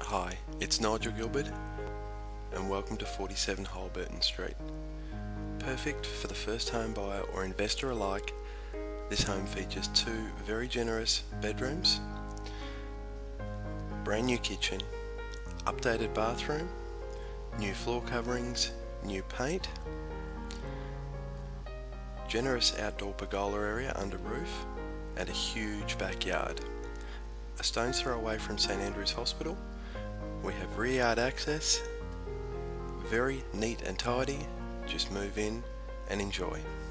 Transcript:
Hi, it's Nigel Gilbert and welcome to 47 Holberton Street. Perfect for the first home buyer or investor alike, this home features two very generous bedrooms, brand new kitchen, updated bathroom, new floor coverings, new paint, generous outdoor pergola area under roof, and a huge backyard. A stone's throw away from St Andrew's Hospital, we have rear yard access, very neat and tidy. Just move in and enjoy.